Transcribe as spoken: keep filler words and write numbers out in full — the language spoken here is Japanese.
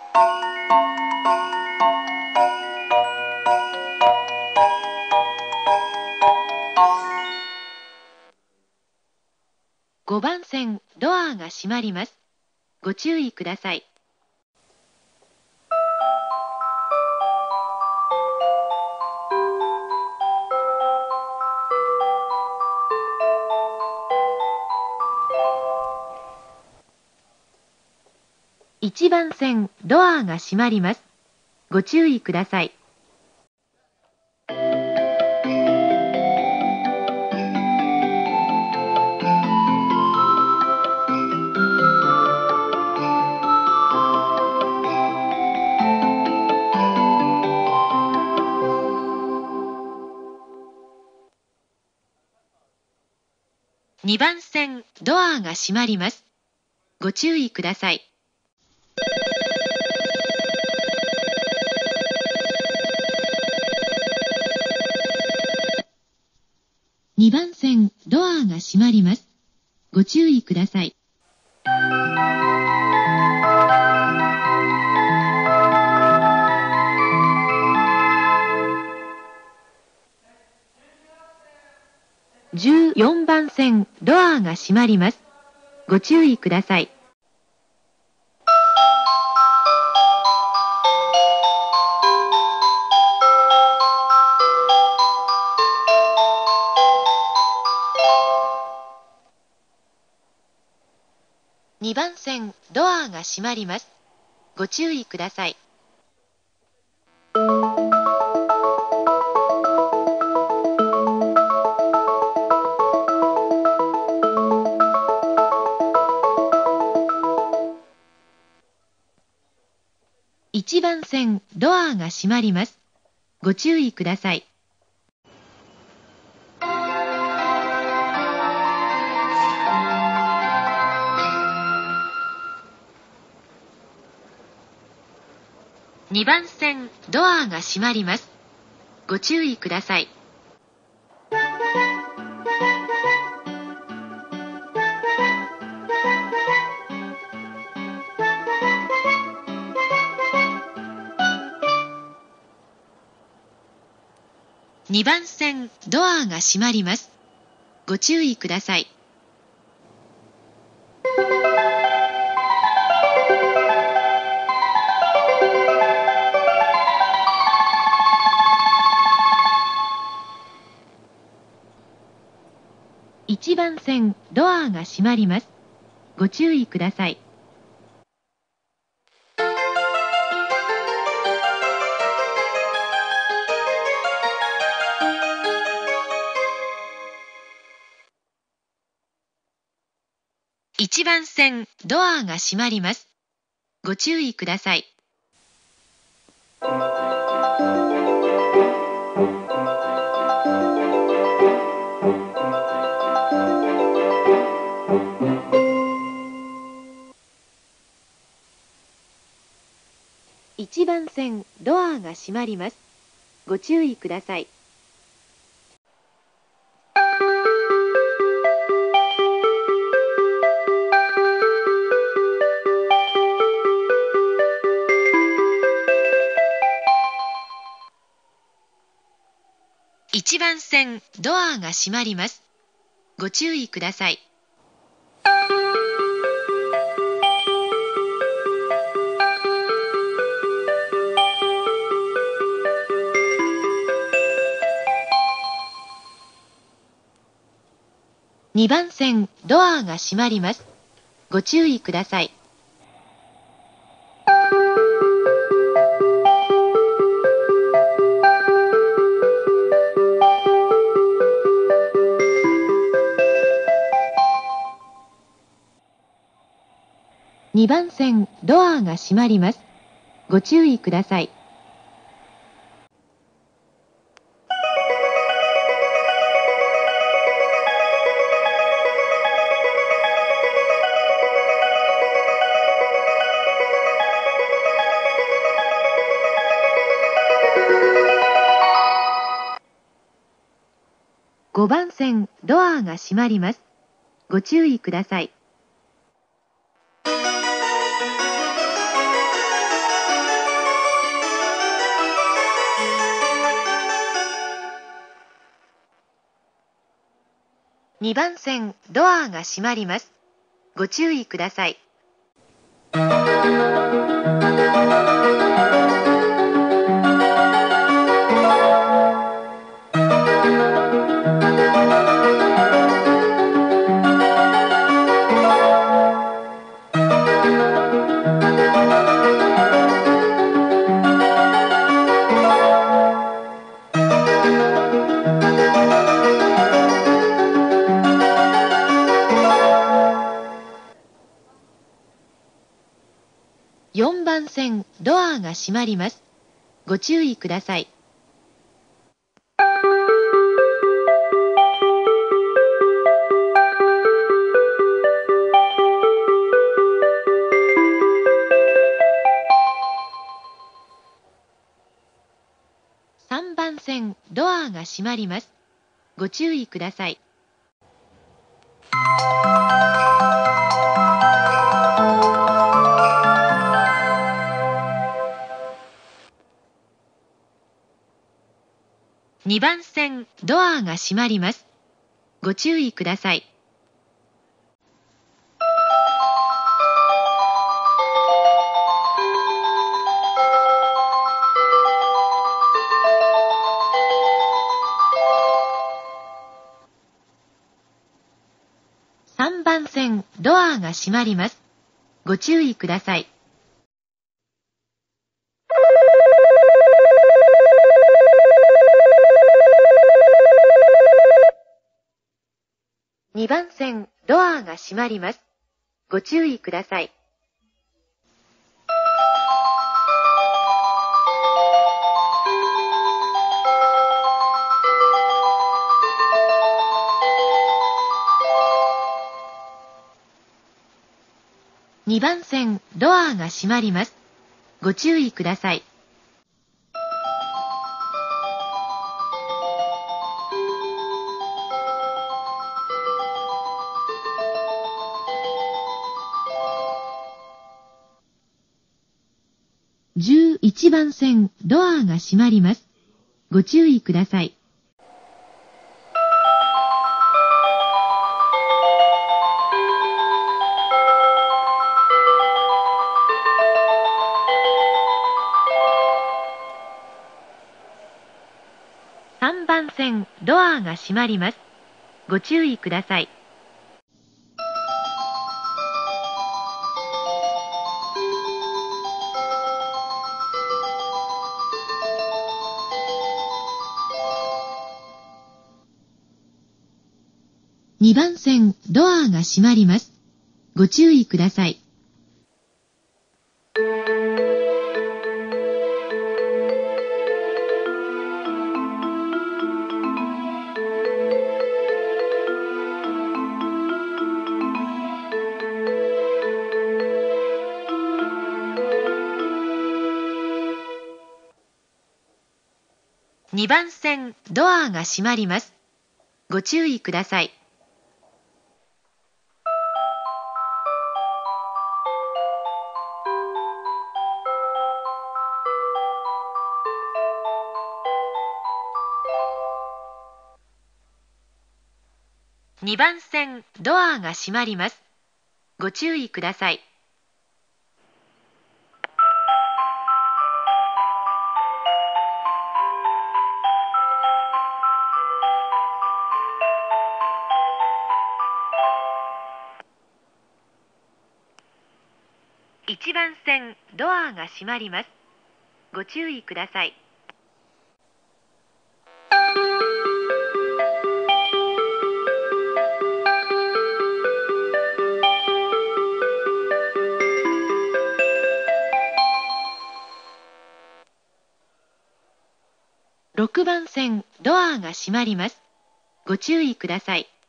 ごばん線、ドアが閉まります。ご注意ください。いちばん線、ドアが閉まります。ご注意ください。にばん線、ドアが閉まります。ご注意ください。にばん線、ドアが閉まります。ご注意ください。じゅうよんばん線、ドアが閉まります。ご注意ください。にばん線、ドアが閉まります。ご注意ください。いちばん線、ドアが閉まります。ご注意ください。にばん線、ドアが閉まります。ご注意ください。にばん線、ドアが閉まります。ご注意ください。いちばん線、ドアが閉まります。ご注意ください。いちばん線、ドアが閉まります。ご注意ください。いちばん線、ドアが閉まります。ご注意ください。いちばん線、ドアが閉まります。ご注意ください。にばん線、ドアが閉まります。ご注意ください。にばん線、ドアが閉まります。ご注意ください。ごばん線、ドアが閉まります。ご注意ください。 にばん線、ドアが閉まります。ご注意ください。よんばん線、ドアが閉まります。ご注意ください。さんばん線、ドアが閉まります。ご注意ください。にばん線、ドアが閉まります。ご注意ください。さんばん線、ドアが閉まります。ご注意ください。にばん線、ドアが閉まります。ご注意ください。にばん線、ドアが閉まります。ご注意ください。じゅういちばん線、ドアが閉まります。ご注意ください。さんばん線、ドアが閉まります。ご注意ください。にばん線、ドアが閉まります。ご注意ください。にばん線、ドアが閉まります。ご注意ください。にばん線、ドアが閉まります。ご注意ください。いちばん線、ドアが閉まります。ご注意ください。ろくばん線、ドアが閉まります。ご注意ください。